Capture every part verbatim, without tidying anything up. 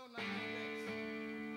on ninety-six.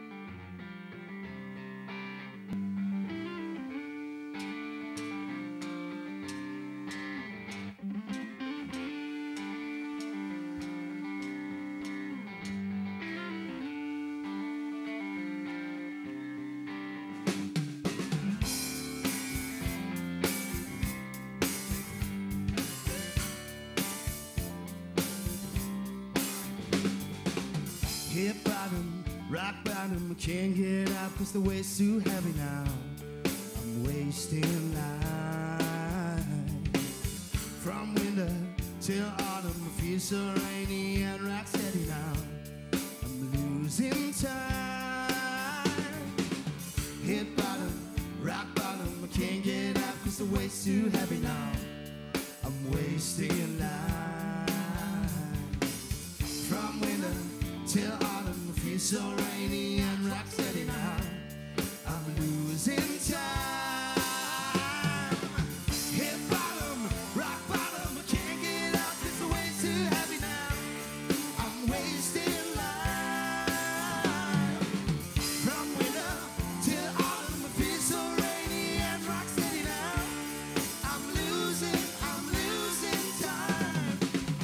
Hip bottom, rock bottom, I can't get out cause the weight's too heavy now. I'm wasting life. From winter till autumn, I feel so rainy and rock steady now. I'm losing time. Hip bottom, rock bottom, I can't get out cause the weight's too heavy now. I'm wasting life. From winter till autumn, I feel so rainy and rock steady now. I'm losing time. Hit bottom, rock bottom, I can't get out cause the weight's too heavy now. I'm wasting life. From winter till autumn, I feel so rainy and rock steady now. I'm losing, I'm losing time.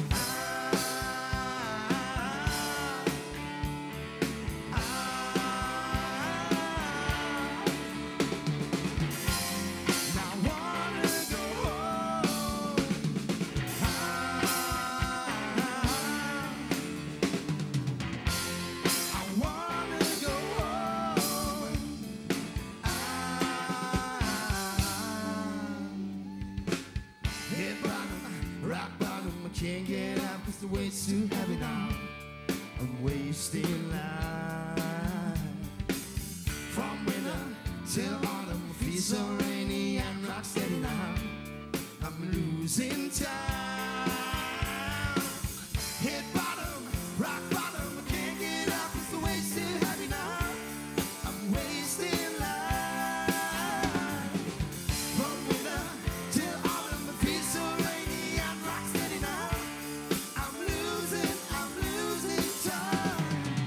Rock bottom, I can't get out cause the weight's too heavy now. I'm wasting life. From winter till autumn, I feel so rainy and rock steady now. I'm losing time. Hit bottom, rock bottom, I can't get out cause the weight's too heavy now. I'm wasting life. From winter till autumn, I feel so rainy and rock steady now. I'm losing, I'm losing time.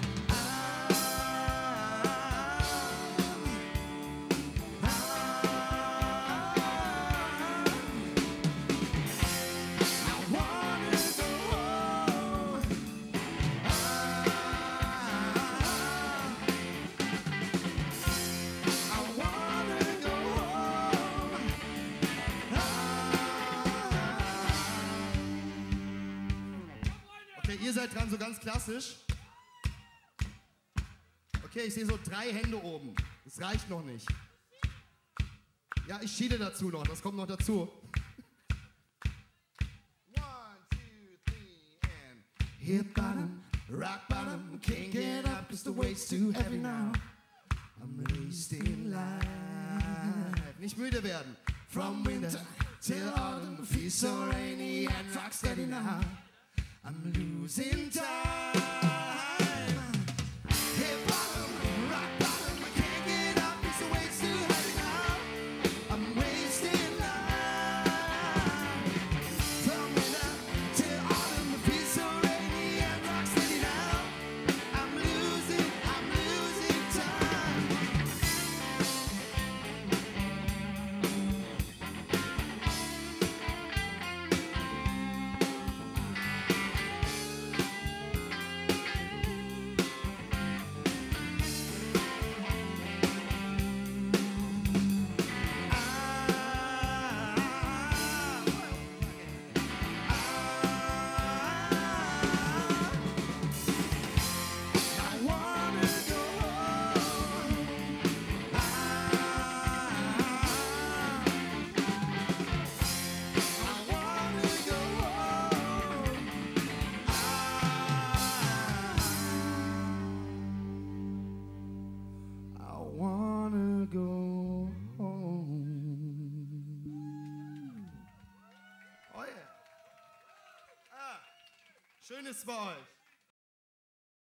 I, I, I wanna go home. I, I wanna go home. Okay, ihr seid dran, so ganz klassisch. Okay, ich sehe so drei Hände oben. Das reicht noch nicht. Ja, ich schiede dazu noch, das kommt noch dazu. One, two, three, and hit bottom, rock bottom, can't get up cause the weight's too heavy now. I'm wasting life. Nicht müde werden. From winter till autumn, I feel so rainy and rock steady now. I'm losing time. Hit bottom, rock bottom, I can't get up cause the weight's too heavy now. I'm wasting life. From winter till autumn, I feel so rainy and rock steady now. I'm losing, I'm losing time. I wanna go home. Oh yeah. Ah, schönes bei euch.